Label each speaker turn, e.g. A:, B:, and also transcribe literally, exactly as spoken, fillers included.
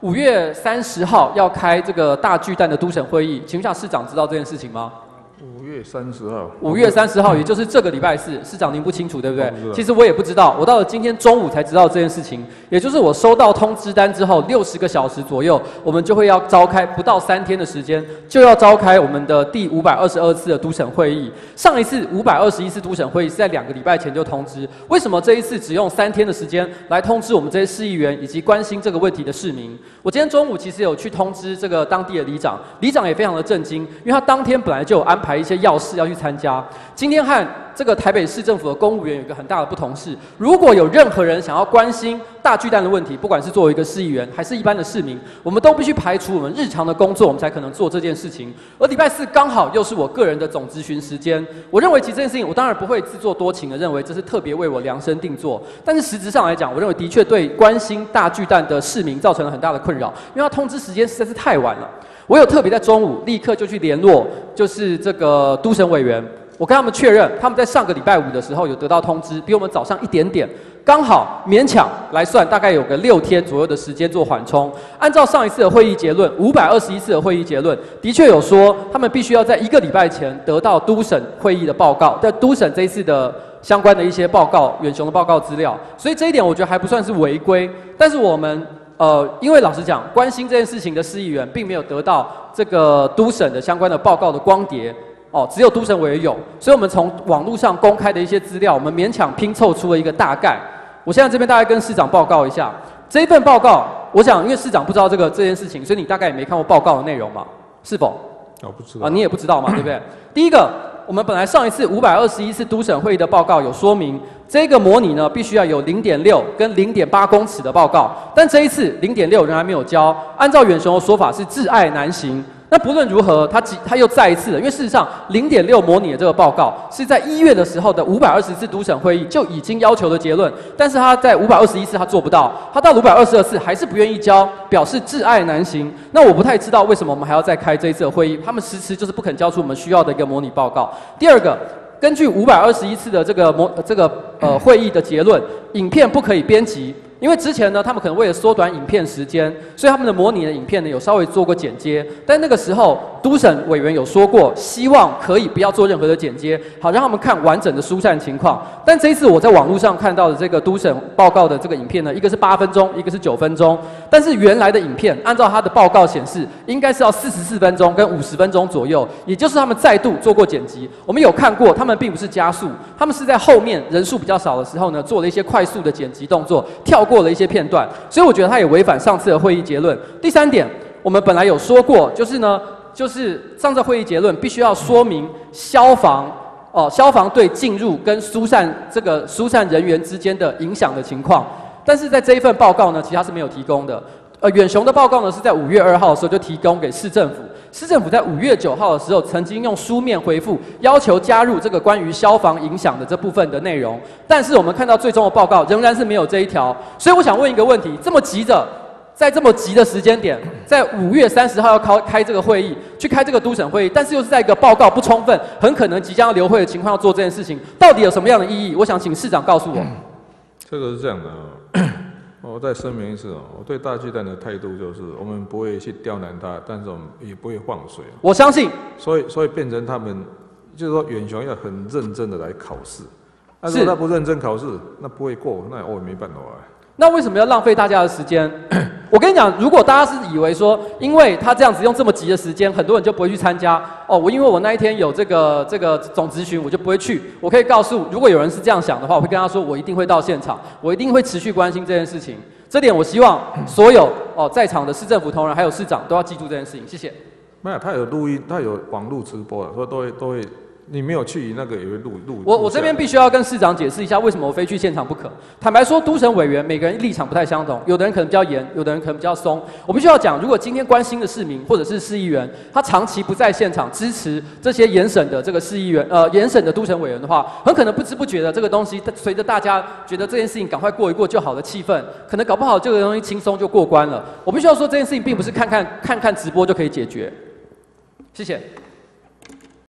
A: 五月三十号要开这个大巨蛋的都审会议，请问一下市长知道这件事情吗？
B: 五月三十号，
A: 五月三十号，也就是这个礼拜四，市长您不清楚对不对？其实我也不知道，我到了今天中午才知道这件事情，也就是我收到通知单之后，六十个小时左右，我们就会要召开不到三天的时间，就要召开我们的第五百二十二次的都审会议。上一次五百二十一次都审会议是在两个礼拜前就通知，为什么这一次只用三天的时间来通知我们这些市议员以及关心这个问题的市民？我今天中午其实有去通知这个当地的里长，里长也非常的震惊，因为他当天本来就有安排一些要事要去参加。今天和这个台北市政府的公务员有一个很大的不同是，如果有任何人想要关心大巨蛋的问题，不管是作为一个市议员还是一般的市民，我们都必须排除我们日常的工作，我们才可能做这件事情。而礼拜四刚好又是我个人的总咨询时间，我认为其实这件事情，我当然不会自作多情的认为这是特别为我量身定做，但是实质上来讲，我认为的确对关心大巨蛋的市民造成了很大的困扰，因为他通知时间实在是太晚了。我有特别在中午立刻就去联络，就是这个都审委员，我跟他们确认，他们在上个礼拜五的时候有得到通知，比我们早上一点点，刚好勉强来算，大概有个六天左右的时间做缓冲。按照上一次的会议结论，五百二十一次的会议结论，的确有说他们必须要在一个礼拜前得到都审会议的报告，在都审这一次的相关的一些报告，远雄的报告资料，所以这一点我觉得还不算是违规，但是我们。呃，因为老实讲，关心这件事情的市议员并没有得到这个都审的相关的报告的光碟，哦，只有都审委员有，所以我们从网络上公开的一些资料，我们勉强拼凑出了一个大概。我现在这边大概跟市长报告一下，这一份报告，我想因为市长不知道这个这件事情，所以你大概也没看过报告的内容嘛，是否？
B: 我不知道
A: 啊，你也不知道嘛，对不对？第一个。我们本来上一次五百二十一次都审会议的报告有说明，这个模拟呢必须要有零点六跟零点八公尺的报告，但这一次零点六仍然没有交。按照远雄的说法是挚爱难行。那不论如何，他他又再一次了，因为事实上零点六模拟的这个报告是在一月的时候的五百二十次都审会议就已经要求的结论，但是他在五百二十一次他做不到，他到五百二十二次还是不愿意交，表示挚爱难行。那我不太知道为什么我们还要再开这一次的会议，他们迟迟就是不肯交出我们需要的一个模拟报告。第二个。根据五百二十一次的这个模这个呃会议的结论，影片不可以编辑，因为之前呢，他们可能为了缩短影片时间，所以他们的模拟的影片呢有稍微做过剪接，但那个时候都审委员有说过，希望可以不要做任何的剪接，好让他们看完整的疏散情况。但这一次我在网络上看到的这个都审报告的这个影片呢，一个是八分钟，一个是九分钟，但是原来的影片按照他的报告显示，应该是要四十四分钟跟五十分钟左右，也就是他们再度做过剪辑。我们有看过，他们并不是加速，他们是在后面人数比较少的时候呢，做了一些快速的剪辑动作，跳过了一些片段，所以我觉得他也违反上次的会议结论。第三点，我们本来有说过，就是呢，就是上次会议结论必须要说明消防哦、呃，消防队进入跟疏散这个疏散人员之间的影响的情况，但是在这一份报告呢，其实它是没有提供的。呃，远雄的报告呢是在五月二号的时候就提供给市政府，市政府在五月九号的时候曾经用书面回复，要求加入这个关于消防影响的这部分的内容，但是我们看到最终的报告仍然是没有这一条，所以我想问一个问题：这么急着，在这么急的时间点，在五月三十号要开开这个会议，去开这个都审会议，但是又是在一个报告不充分，很可能即将要流会的情况要做这件事情，到底有什么样的意义？我想请市长告诉我。
B: 这个是这样的啊。我再声明一次哦，我对大巨蛋的态度就是，我们不会去刁难它，但是我们也不会放水。
A: 我相信，
B: 所以所以变成他们，就是说远雄要很认真的来考试，但是他不认真考试，那不会过，那我也没办法。
A: 那为什么要浪费大家的时间？我跟你讲，如果大家是以为说，因为他这样子用这么急的时间，很多人就不会去参加哦。我因为我那一天有这个这个总咨询，我就不会去。我可以告诉，如果有人是这样想的话，我会跟他说，我一定会到现场，我一定会持续关心这件事情。这点我希望所有哦在场的市政府同仁还有市长都要记住这件事情。谢谢。
B: 没有，他有录音，他有网络直播的，所以都会都会。你没有去那个也会录录。
A: 我我这边必须要跟市长解释一下，为什么我非去现场不可。坦白说，都审委员每个人立场不太相同，有的人可能比较严，有的人可能比较松。我必须要讲，如果今天关心的市民或者是市议员，他长期不在现场支持这些严审的这个市议员，呃，严审的都审委员的话，很可能不知不觉的这个东西，随着大家觉得这件事情赶快过一过就好的气氛，可能搞不好这个东西轻松就过关了。我必须要说，这件事情并不是看看看看直播就可以解决。谢谢。